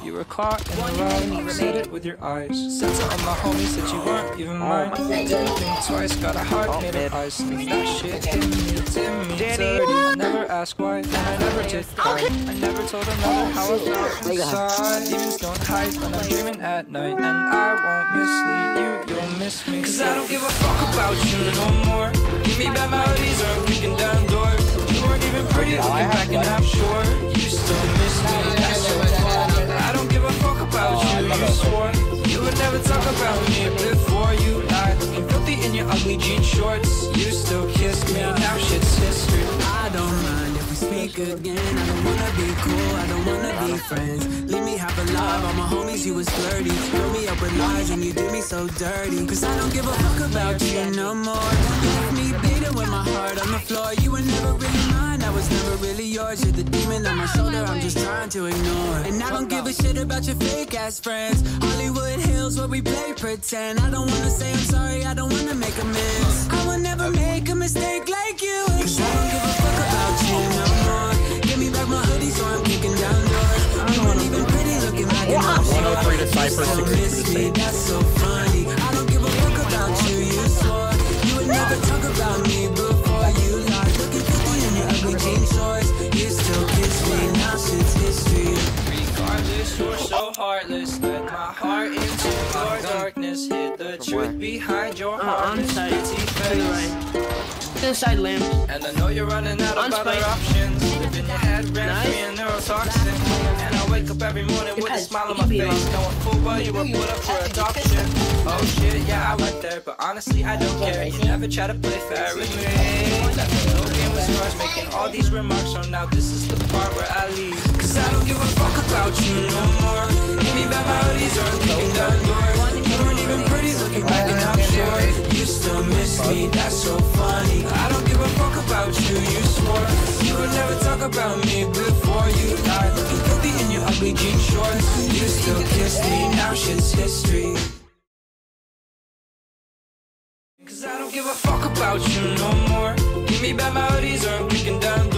You were caught in the lie, you said it with your eyes. Said to all my homies that you weren't even mine. Didn't think twice, got a heart made of ice. And that shit hit me dirty. I never asked why, and I never did cry. I never told another how I felt inside. Demons don't hide when I'm dreaming at night. And I won't mislead you, you'll miss me. Cause I don't give a fuck about you no more. Give me bad melodies or I'm kicking down doors. You weren't even pretty looking back and I'm sure you still miss me, that's so funny. I don't give a fuck about you, you swore you would never talk about me before you lied. Looking filthy in your ugly jean shorts. You still kiss me, now shit's history. I don't mind if we speak again. I don't wanna be cool, I don't wanna be friends. Leave me half alive, all my homies, you was flirty. Fill me up with lies and you did me so dirty. Cause I don't give a fuck about you no more. You left me beating with my heart on the floor. You were never really mine, I was never really yours. You're the demon on my shoulder, I'm just trying to ignore. And I don't give a shit about your fake ass friends. Hollywood Hills where we play pretend. I don't wanna say I'm sorry, I don't wanna make amends. I will never make a mistake like you. Cause I don't give a fuck about you no more. Give me back my hoodie so I'm kicking down doors. You weren't even pretty looking back and I'm sure 103 to Cypress, you still miss me, that's so funny. I don't give a fuck about you, you swore you would never talk about me before you lied. Looking filthy in your ugly jean shorts. You still kiss me, now shit's history. Regardless, you're so heartless. Let my heart into your darkness. Hid the truth behind your heart. Inside lamp. And I know you're running out of other options. Live in your head, rent-free and neurotoxin. And I wake up every morning with a smile on my face, knowing full well you were put up for adoption. Oh shit, yeah, I went there, but honestly I don't care. You never try to play fair with me. Left me no game with scars, making all these remarks. So now this is the part where I leave. Cause I don't give a fuck about you no more. Give me bad melodies or I'm kicking down doors. You weren't even pretty looking back and I'm sure you still miss me, that's so funny. I don't give a fuck about you, you swore you would never talk about me before you lied. Looking filthy in your ugly jean shorts. You still kiss me, now shit's history. Cause I don't give a fuck about you no more. Give me bad melodies or I'm kicking down